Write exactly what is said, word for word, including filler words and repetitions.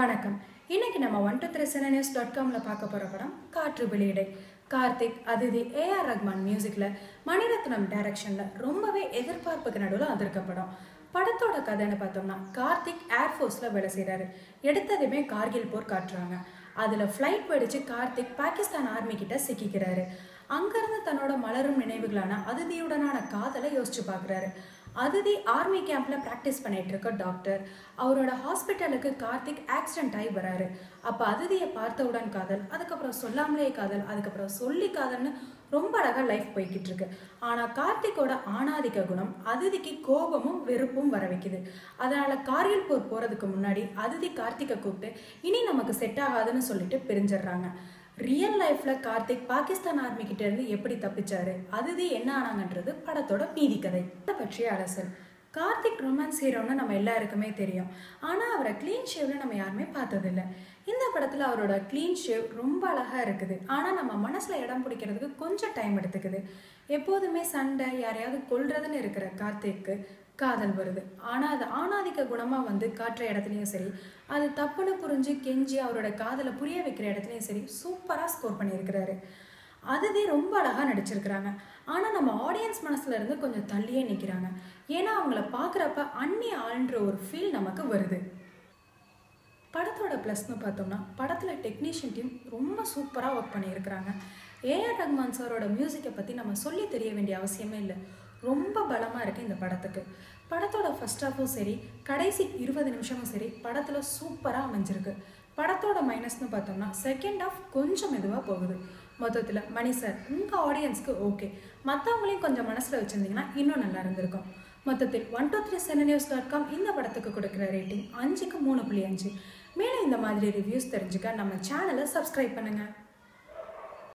வணக்கம். இன்னைக்கு நம்ம one two three Cininews dot காம்ல பார்க்க போற படம் காற்று வெளியிடை. கார்த்திக், அதிதி, ஏ ஆர் ரஹ்மான் மியூசிக்ல, மணிரத்னம் டைரக்ஷன்ல ரொம்பவே எதிர்பார்ப்புக்கு நடுவில் வந்திருக்க படம். படத்தோட கதைன்னு பார்த்தோம்னா, கார்த்திக் ஏர்ஃபோர்ஸ்ல வேலை செய்யறாரு. எடுத்ததுமே கார்கில் போர் காட்டுறாங்க. அதுல ஃபிளைட் வெடிச்சு கார்த்திக் பாகிஸ்தான் ஆர்மி கிட்ட சிக்கிக்கிறாரு. அங்கிருந்து தன்னோட மலரும் நினைவுகளான அதிதியுடனான காதலை யோசிச்சு பாக்குறாரு. அதிதி ஆர்மி கேம்ப்ல பிராக்டிஸ் பண்ணிட்டு இருக்க டாக்டர். அவரோட ஹாஸ்பிட்டலுக்கு கார்த்திக் ஆக்சிடென்ட் ஆகி வராரு. அப்ப அதிதியை பார்த்தவுடன் காதல், அதுக்கப்புறம் சொல்லாமலே காதல், அதுக்கப்புறம் சொல்லி காதல்னு ரொம்ப அழகா லைஃப் போய்கிட்டு இருக்கு. ஆனா கார்த்திக்கோட ஆணாதிக்க குணம் அதிதிக்கு கோபமும் வெறுப்பும் வர வைக்குது. அதனால கார்கில் போர் போறதுக்கு முன்னாடி அதிதி கார்த்திகை கூப்பிட்டு இனி நமக்கு செட் ஆகாதுன்னு சொல்லிட்டு பிரிஞ்சிடுறாங்க. ரியல் லைஃப்ல கார்த்திக் பாகிஸ்தான் ஆர்மி கிட்ட இருந்து எப்படி தப்பிச்சாரு, அதிதி என்ன ஆனாங்கன்றது படத்தோட மீதி கதை. இதை பற்றிய அலசல். கார்த்திக் ரொமான்ஸ் ஹீரோன்னு நம்ம எல்லாருக்குமே தெரியும். ஆனா அவரை கிளீன் ஷேவ்ல நம்ம யாருமே பார்த்ததில்லை. இந்த படத்துல அவரோட கிளீன் ஷேவ் ரொம்ப அழகா இருக்குது. ஆனா நம்ம மனசுல இடம் பிடிக்கிறதுக்கு கொஞ்சம் டைம் எடுத்துக்குது. எப்போதுமே சண்டை, யாரையாவது கொல்றதுன்னு இருக்கிற கார்த்திக்கு காதல் வருது. ஆனா அது ஆணாதிக்க குணமா வந்து காட்டுற இடத்துலயும் சரி, அது தப்புன்னு புரிஞ்சு கெஞ்சி அவரோட காதலை புரிய வைக்கிற இடத்துலயும் சரி சூப்பரா ஸ்கோர் பண்ணியிருக்கிறாரு. அதிதி ரொம்ப அழகா நடிச்சிருக்கிறாங்க. ஆனா நம்ம ஆடியன்ஸ் மனசுல இருந்து கொஞ்சம் தள்ளியே நிக்கிறாங்க. ஏன்னா அவங்கள பாக்குறப்ப அன்னி ஆள்ன்ற ஒரு ஃபீல் நமக்கு வருது. படத்தோட ப்ளஸ்ன்னு பார்த்தோம்னா, படத்தில் டெக்னீஷியன் டீம் ரொம்ப சூப்பராக ஒர்க் பண்ணியிருக்கிறாங்க. ஏ ஆர் ரஹ்மான் சாரோட மியூசிக்கை பற்றி நம்ம சொல்லி தெரிய வேண்டிய அவசியமே இல்லை. ரொம்ப பலமாக இருக்குது இந்த படத்துக்கு. படத்தோட ஃபர்ஸ்ட் ஹாஃபும் சரி, கடைசி இருபது நிமிஷமும் சரி படத்தில் சூப்பராக அமைஞ்சிருக்கு. படத்தோட மைனஸ்னு பார்த்தோம்னா, செகண்ட் ஹாஃப் கொஞ்சம் மெதுவாக போகுது. மொத்தத்தில் மணி சார், உங்கள் ஆடியன்ஸ்க்கு ஓகே, மற்றவங்களையும் கொஞ்சம் மனசில் வச்சுருந்தீங்கன்னா இன்னும் நல்லா இருந்திருக்கும். மொத்தத்தில் one two three Cininews dot com இந்த படத்துக்கு கொடுக்குற ரேட்டிங் அஞ்சுக்கு மூணு புள்ளி அஞ்சு. மேலும் இந்த மாதிரி ரிவ்யூஸ் தெரிஞ்சுக்க நம்ம சேனலை சப்ஸ்கிரைப் பண்ணுங்கள்.